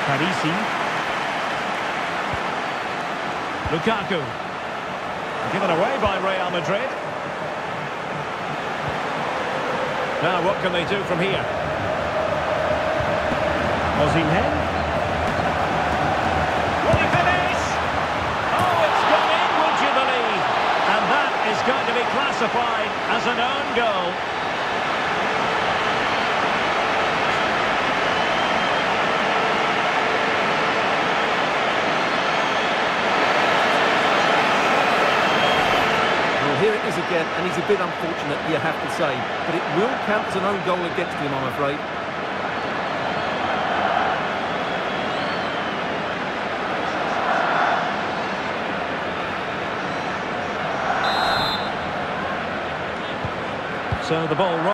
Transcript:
Parisi. Lukaku. Given away by Real Madrid. Now what can they do from here? Osimhen. Will he finish? Oh, it's gone in, would you believe? And that is going to be classified as an own goal. Here it is again, and he's a bit unfortunate, you have to say. But it will count as an own goal against him, I'm afraid. So the ball